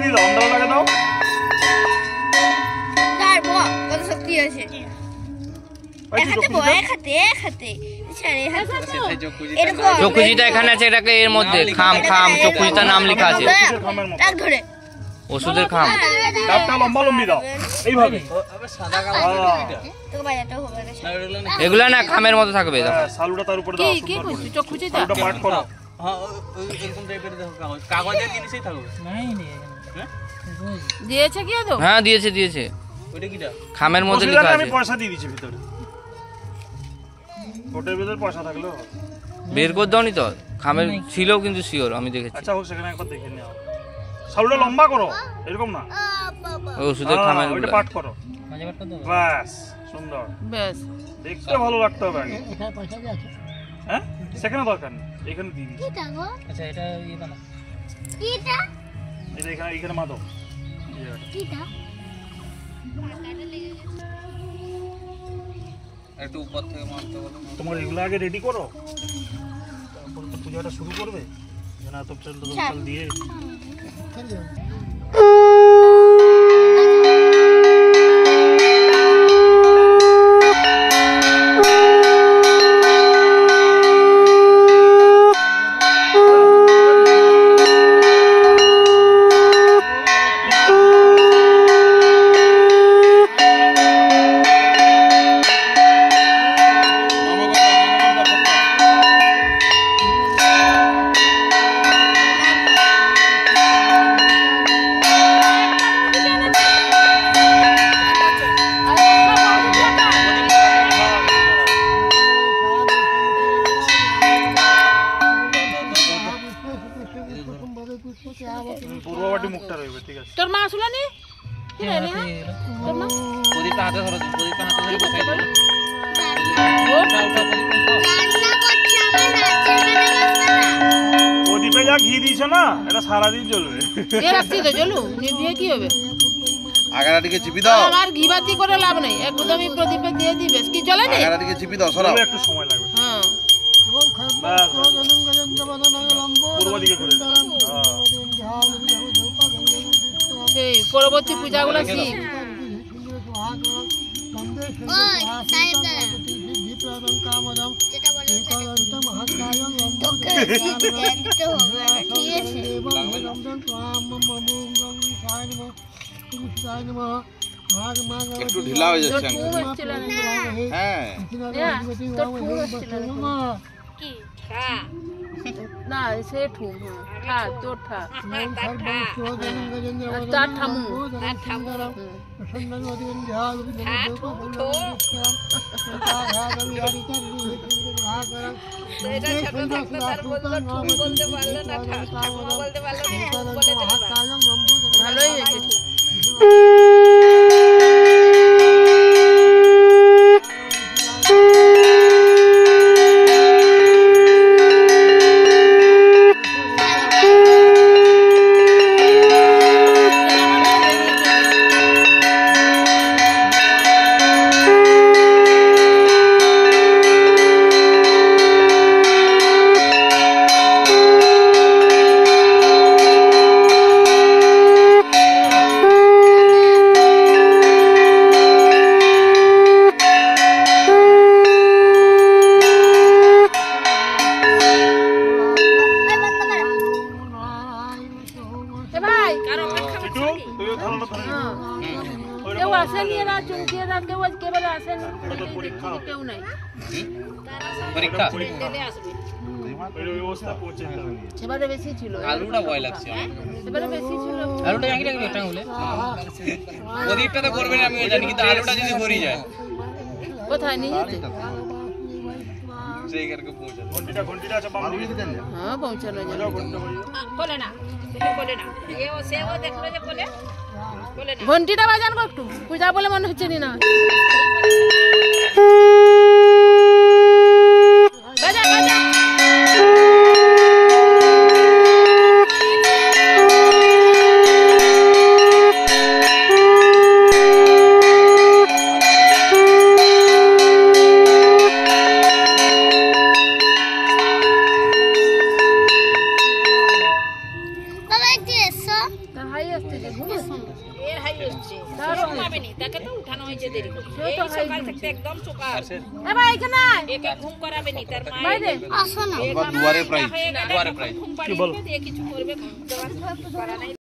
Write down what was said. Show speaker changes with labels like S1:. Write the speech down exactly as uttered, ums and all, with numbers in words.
S1: দিয়ে দাও, অন্ধকার লাগে দাও।
S2: তারপর কত শক্তি আছে।
S3: চক্ষুজিটা এখানে আছে, এটাকে এর মধ্যে খাম খাম চক্ষুজিটার নাম লেখা আছে। ওষুধের খাম।
S1: ডাবটা লম্বা লম্বি দাও এইভাবে।
S3: এগুলা না খামের মতো থাকবে।
S1: সালুটা তার উপরে দাও। কি কি চক্ষুজিটা ওটা পাট করো।
S4: হ্যাঁ এরকম টাইপের দেখো কাগজ, কাগজের জিনিসই থাকবে। নাই নেই দিয়েছে কি তো?
S3: হ্যাঁ দিয়েছে দিয়েছে।
S4: ওটা কিটা?
S3: খামের মধ্যে লেখা আছে।
S1: আমি পয়সা দিয়ে দিয়েছি ভিতরে। ওটার ভিতরে পয়সা থাকলো
S3: বের করে দাওনি তো? খামের ছিল কিন্তু শিওর আমি দেখেছি।
S1: আচ্ছা হোক, সেখানে একবার দেখে নাও। সালুটা লম্বা করো, এরকম না।
S3: ওই ওষুধের খামের
S1: ওটা পাট করো। মাঝে পাট করো। বাস সুন্দর।
S4: বেশ
S1: দেখতে ভালো লাগতে হবে আগে। এখানে পয়সা দিয়ে আছে। হ্যাঁ সেখানে দরকার নেই, এখানে দিয়ে দিই।
S4: কিটা গো? আচ্ছা এটা এই বানা।
S2: কিটা?
S1: এটা এখানে এখানে মাদো।
S2: কিটা?
S4: একটু উপর থেকে মারতে বলো।
S1: তোমার এগুলো আগে রেডি করো, তারপর তো পূজাটা শুরু করবে। জানা তো চল চল দিয়ে পূর্ববাটি মুখটা রইবে। ঠিক আছে
S4: তোর মা আসলানি কি রে রে তোর মা
S3: প্রদীপটা হাতে ধরো, প্রদীপটা হাতে ধরে বসাই দাও।
S1: প্রদীপে যা ঘি দিছ না এটা সারা দিন জ্বলবে।
S4: এ রাখছি তো জ্বলু নিভিয়ে কি হবে?
S5: আগারাটিকে চিপি দাও।
S4: আর ঘি বাতি করে লাভ নাই, একদমই প্রদীপে দিয়ে দিবেস কি চলে না?
S5: আগারাটিকে চিপি দাও, সরাও।
S1: একটু সময় লাগবে।
S4: হ্যাঁ
S1: পূর্ব দিকে করে দাও।
S4: সেই পরবর্তী পূজাগুলো কি
S2: ওই সাহেব দাদা যেটা বলেন তোকে দিতে হবে, ঠিক আছে?
S5: একটু ঢিলা হয়ে যাচ্ছে। হ্যাঁ
S2: কি
S4: না সে ঠুম ঠা তোর ঠা তার ঠামু তার ঠামু
S2: এটা ছোট থাকতে তার বললো ঠুম বলতে পারলো না, ঠাকুমা বলতে পারলো না, বলে দিল।
S4: ভালোই হয়েছে।
S3: আলুটা ভয় লাগছে, আলুটা জানি না একটা হলে প্রদীপটা তো করবে না আমি জানি, কিন্তু আলুটা যদি ভরি যায়
S4: কোথায় নিয়ে যেতে
S3: সেই কারকে পৌঁছে
S1: ঘন্টিটা ঘন্টিটা আছে বাম দিকে দেন।
S4: হ্যাঁ পৌঁছানো যাবে।
S2: বলে না তুমি বলে না এ ও সে ও দেখলো যে বলে বলে না
S4: ঘন্টিটা বাজান গো একটু পূজা বলে মনে হচ্ছে না। বাজা বাজা
S2: হয়নি, তাকে তো উঠানো হয়েছে দেরি করে। এই সকাল থেকে একদম সকাল
S6: এ ভাই এখানে আয়।
S2: একে ঘুম করাবে নি, তার মা
S6: বাইরে
S5: আমার দুয়ারে প্রায়
S3: দুয়ারে প্রায়
S2: ঘুম পাড়িয়ে দিয়ে কিছু করবে, করা নাই।